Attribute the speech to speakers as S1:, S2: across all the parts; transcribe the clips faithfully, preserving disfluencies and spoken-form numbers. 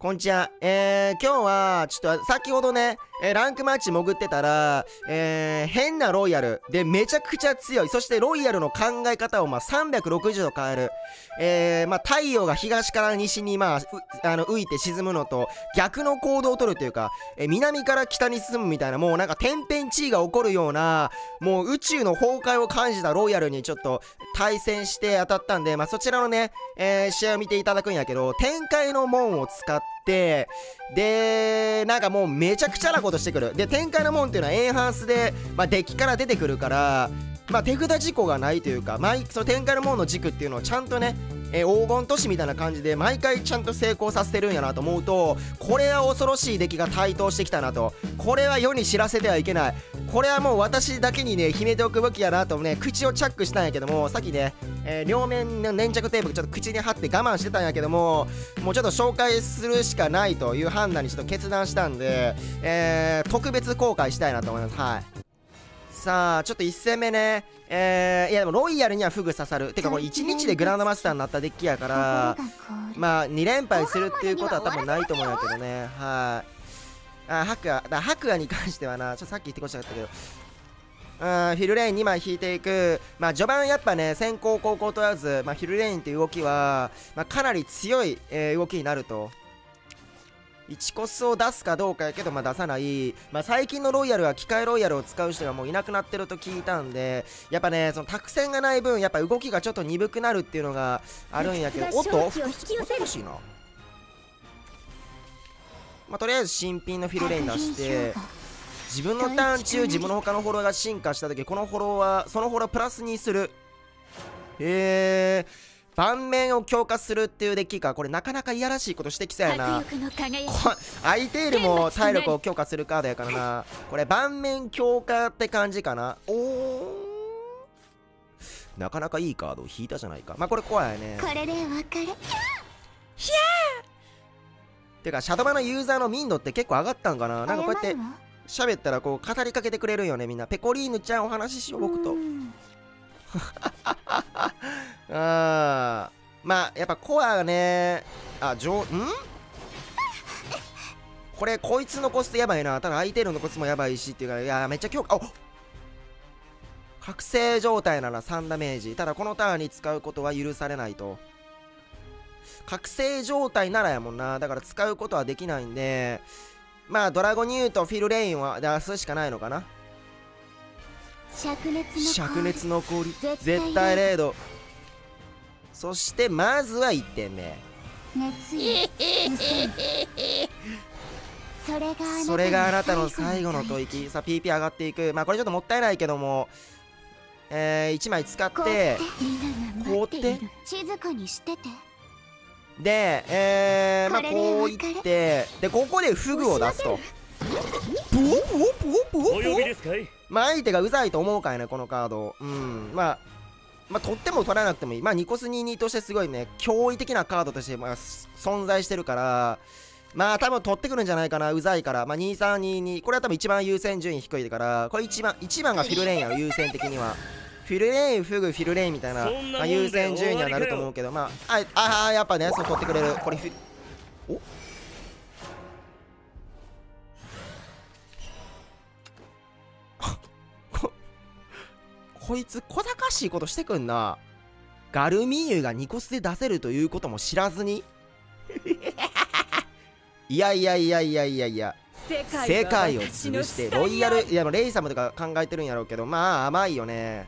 S1: こんにちは。えー、今日は、ちょっと先ほどね、えー、ランクマッチ潜ってたら、えー、変なロイヤルでめちゃくちゃ強い。そしてロイヤルの考え方をまあさんびゃくろくじゅうど変える。えー、まあ太陽が東から西にまあ、あの浮いて沈むのと逆の行動をとるというか、えー、南から北に進むみたいな、もうなんか天変地異が起こるような、もう宇宙の崩壊を感じたロイヤルにちょっと対戦して当たったんで、まあそちらのね、えー、試合を見ていただくんやけど、天界の門を使ってで、で、なんかもうめちゃくちゃなことしてくる。で、天界の門っていうのはエンハンスで、まあ、デッキから出てくるから、まあ、手札事故がないというか、毎その天界の門の軸っていうのをちゃんとね、えー、黄金都市みたいな感じで毎回ちゃんと成功させてるんやなと思うと、これは恐ろしい出来が台頭してきたなと。これは世に知らせてはいけない。これはもう私だけにね秘めておくべきやなとね、口をチャックしたんやけども、さっきね、えー、両面の粘着テープちょっと口に貼って我慢してたんやけども、もうちょっと紹介するしかないという判断にちょっと決断したんで、えー、特別公開したいなと思います。はい。さあちょっといち戦目ね、えー、いやでもロイヤルにはフグ刺さる。てかこれいちにちでグランドマスターになったデッキやから、まあに連敗するっていうことは多分ないと思うんやけどね。はい。あ、ハクア、だハクアに関してはな、ちょっとさっき言ってこしたかったけど、うん、フィルレインにまい引いていく。まあ序盤やっぱね、先行後攻問わず、まあ、フィルレインっていう動きは、まあ、かなり強い、えー、動きになると。いちコスを出すかどうかやけど、まあ、出さない。まあ、最近のロイヤルは機械ロイヤルを使う人がもういなくなってると聞いたんで、やっぱね、その託戦がない分、やっぱ動きがちょっと鈍くなるっていうのがあるんやけど、おっと欲しいな。まあ、とりあえず新品のフィルレイン出して、自分のターン中、自分の他のフォローが進化した時、このフォローは、そのフォロープラスにする。へー。盤面を強化するっていうデッキか。これなかなかいやらしいことしてきそうやな。相手よりも体力を強化するカードやからな。これ盤面強化って感じかな。おー、なかなかいいカードを引いたじゃないか。まあこれ怖いね。
S2: これで別れ。ひゃー。
S1: てかシャドバのユーザーの民度って結構上がったんかな。なんかこうやって喋ったらこう語りかけてくれるよね、みんな。ペコリーヌちゃんお話ししよう僕と。あー、まあやっぱコアがね、あ、上んこれこいつのコストやばいな。ただ相手のコストもやばいしっていうか、いやめっちゃ強化。お覚醒状態ならさんダメージ。ただこのターンに使うことは許されないと。覚醒状態ならやもんな。だから使うことはできないんで、まあドラゴニューとフィルレインは出すしかないのかな。灼熱の氷、絶対レード。そしてまずはいってんめ。それがあなたの最後の吐息。さあ ピーピー 上がっていく。まあこれちょっともったいないけども、えー、いちまい使って凍って
S2: 静かにしてて。
S1: で、えー、まあこういって、でここでフグを出すと。ブオブオブオブオブオ。まあ相手がうざいと思うかいねこのカード。うん、まあまあ取っても取らなくてもいい。まあニコスにじゅうにとしてすごいね驚異的なカードとして、まあ、存在してるから、まあ多分取ってくるんじゃないかな。うざいから。まあにさんにに、これは多分一番優先順位低いから、これ一番一番がフィルレインやろ優先的には。フィルレイン、フグ、フィルレインみたいな、まあ、優先順位にはなると思うけど、まあああやっぱねそう取ってくれる。これフィおこいつ小賢しいことしてくんな。ガルミーユがニコスで出せるということも知らずにいやいやいやいやいやいや、世界を潰してロイヤル、いやレイサムとか考えてるんやろうけど、まあ甘いよね。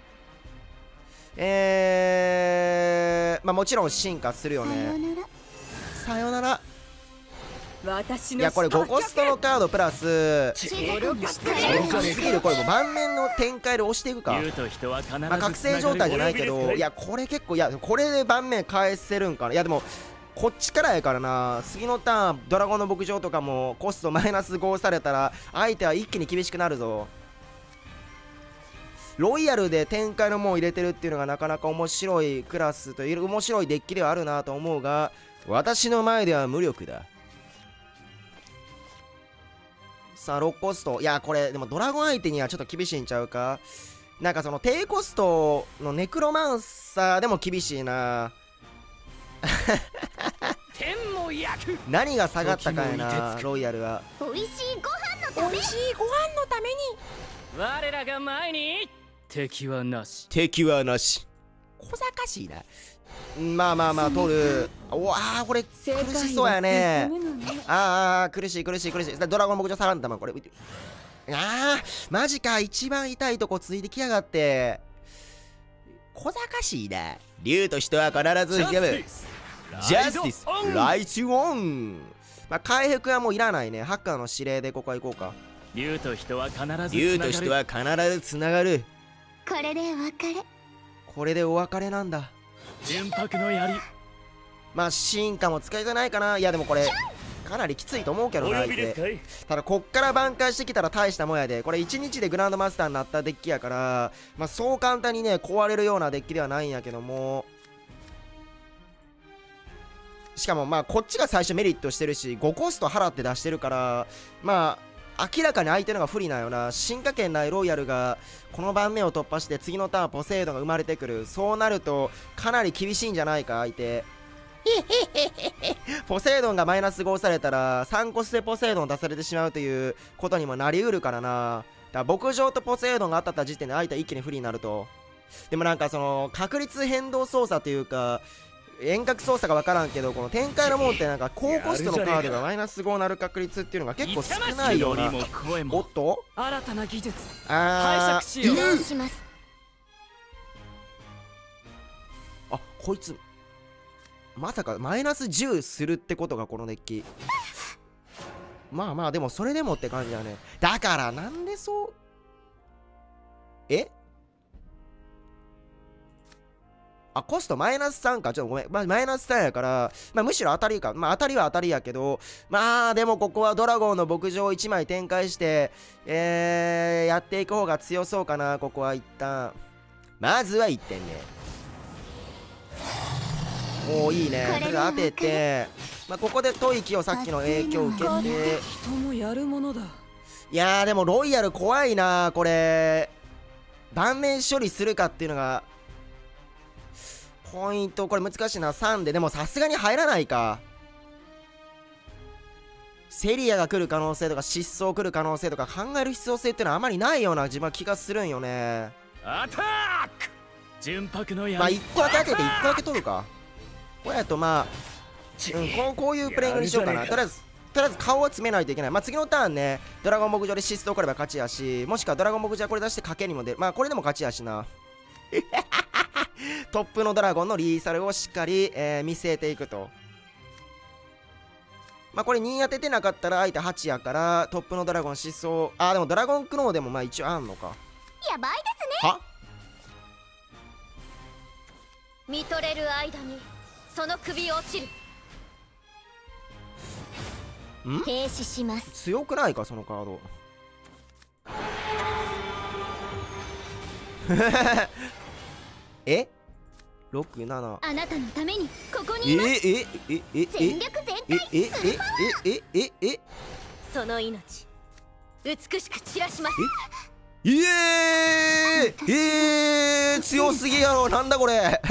S1: えー、まあもちろん進化するよね。さよなら。いやこれごコストのカードプラスすぎる。これもう盤面の展開で押していくか。まあ覚醒状態じゃないけど、いやこれ結構、いやこれで盤面返せるんかな。いやでもこっちからやからな。次のターンドラゴンの牧場とかもコストマイナスごされたら相手は一気に厳しくなるぞ。ロイヤルで展開の門を入れてるっていうのがなかなか面白いクラスという面白いデッキではあるなと思うが、私の前では無力だ。さあろくコスト、いやこれでもドラゴン相手にはちょっと厳しいんちゃうか。なんかその低コストのネクロマンサーでも厳しいな。天も何が下がったかやな、ロイヤルは。
S2: おいしいご飯のために、
S3: 美味しいご飯のために
S4: 我らが前に敵はなし。
S1: 敵はなし。小賢しいな。まあまあまあ取る。おわー、これ苦しそうやね。ああ苦しい苦しい苦しい。ドラゴン牧場サランタマンこれ。あーマジか、一番痛いとこついてきやがって。小賢しいな。竜としては必ず挑む。ジャスティスライチオン。まあ回復はもういらないね。ハッカーの指令でここは行こうか。
S4: 竜と人は必ず
S1: 竜と人は必ずつながる。
S2: これで別れ。
S1: これでお別れなんだ。
S4: 純白の槍。
S1: まあ進化も使いたないかな。いやでもこれかなりきついと思うけどな。相手ただこっから挽回してきたら大したもんやで。これいちにちでグランドマスターになったデッキやから、まあそう簡単にね壊れるようなデッキではないんやけども、しかもまあこっちが最初メリットしてるしごコスト払って出してるから、まあ明らかに相手のが不利なよな。進化圏内ロイヤルがこの盤面を突破して次のターンポセイドンが生まれてくる。そうなるとかなり厳しいんじゃないか相手。ポセイドンがマイナスごされたらさんコスでポセイドンを出されてしまうということにもなりうるからな。だから牧場とポセイドンが当たった時点で相手は一気に不利になると。でもなんかその確率変動操作というか遠隔操作が分からんけど、この展開の門ってなんか高コストのカードがマイナスごになる確率っていうのが結構少ないような。おっと
S4: 新たな技術
S1: あー
S4: しよう。
S2: します。
S1: あこいつまさかマイナスじゅうするってことがこのデッキ。まあまあでもそれでもって感じだね。だからなんでそうえあコストマイナスさんか。ちょっとごめん、まあ、マイナスさんやから、まあ、むしろ当たりか。まあ当たりは当たりやけど、まあでもここはドラゴンの牧場いちまい展開してえー、やっていく方が強そうかな。ここは一旦まずはいってんね。おおいいね。それで当てて、まあ、ここで吐息をさっきの影響を受けて。
S3: 人もやるものだ。
S1: いやーでもロイヤル怖いな。これ盤面処理するかっていうのがポイント。これ難しいな。さんででもさすがに入らないか。セリアが来る可能性とか失踪来る可能性とか考える必要性っていうのはあまりないような自分は気がするんよね。
S4: アタック純白の槍。
S1: まあいっこだけ当てていっこだけ取るか。これやとまあ、うん、こう、こういうプレイングにしようかな。とりあえずとりあえず顔を詰めないといけない。まあ次のターンねドラゴン牧場で失踪来れば勝ちやし、もしくはドラゴン牧場これ出して賭けにも出る。まあこれでも勝ちやしな。トップのドラゴンのリーサルをしっかり、えー、見据えていくと。まあこれに当ててなかったら相手はちやからトップのドラゴン失踪。あーでもドラゴンクノーでもまあ一応あんのか。
S2: やばいですね。
S1: は
S2: 見とれる間にその首落ちる。
S1: ん
S2: 停止します。
S1: 強くないかそのカード。えろくなな。
S2: あなたのためにここ
S1: え
S2: にいます。
S1: ええええ
S2: 全力全
S1: え
S2: 開。
S1: えええええええ
S2: その命美しく散らします。
S1: ええー、えー、強すぎやろ。なんだこれ。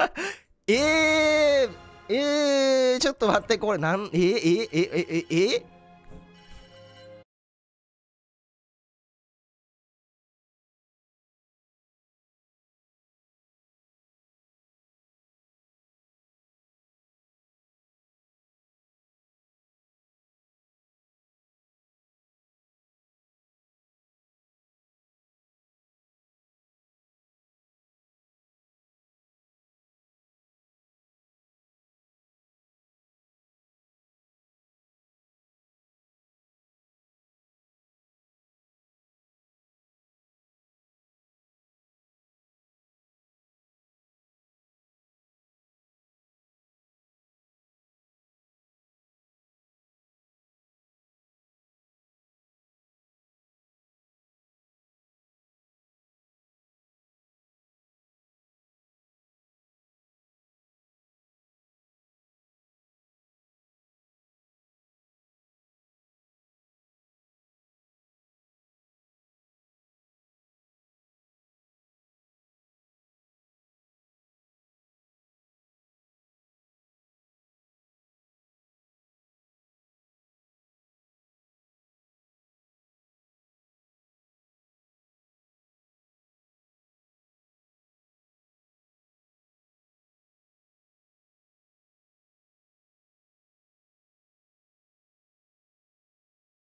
S1: えー、えー、ちょっと待ってこれなんえー、えー、えー、えー、えー